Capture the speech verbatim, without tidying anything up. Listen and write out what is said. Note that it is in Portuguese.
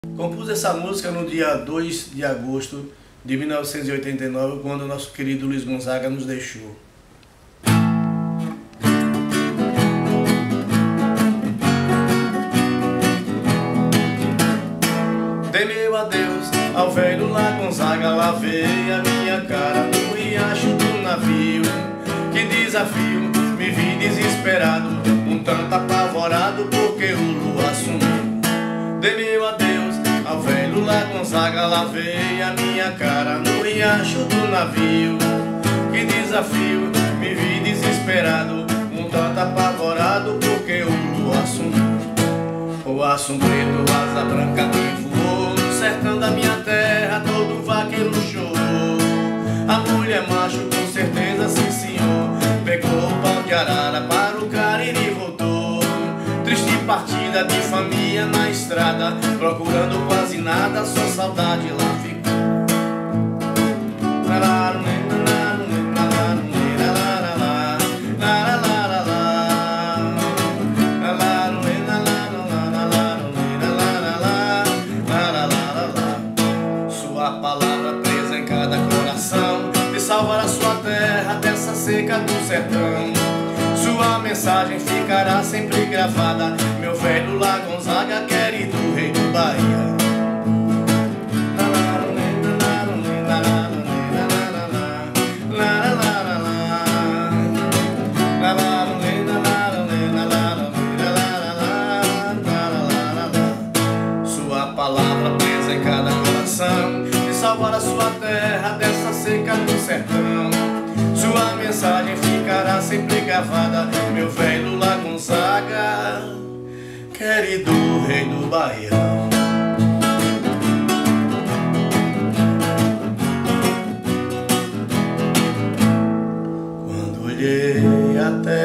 Compus essa música no dia dois de agosto de mil novecentos e oitenta e nove, quando o nosso querido Luiz Gonzaga nos deixou. Dei meu adeus ao velho lá Gonzaga, lavei a minha cara no riacho do navio. Que desafio, me vi desesperado, um tanto apavorado porque o luar sumiu. Dei meu adeus ao velho lá Gonzaga, lavei a minha cara no riacho do navio. Que desafio, me vi desesperado, um tanto apavorado porque o luar sumiu. O aço preto, asa branca que voou no sertão da minha terra, todo vaqueiro chorou. A mulher macho com certeza sim senhor, pegou o pau de arara para o Cariri e voltou. Triste partida de família na estrada, procurando quase nada, só saudade lá ficou. Sua palavra presa em cada coração, de salvar a sua terra dessa seca do sertão. Sua mensagem ficará sempre gravada, meu velho lá Gonzaga, querido rei do Bahia. Sua palavra presa em cada coração, de salvar a sua terra dessa seca do sertão. Sua mensagem ficará sempre gravada, meu velho lá Gonzaga, querido rei do Baião. Quando olhei a terra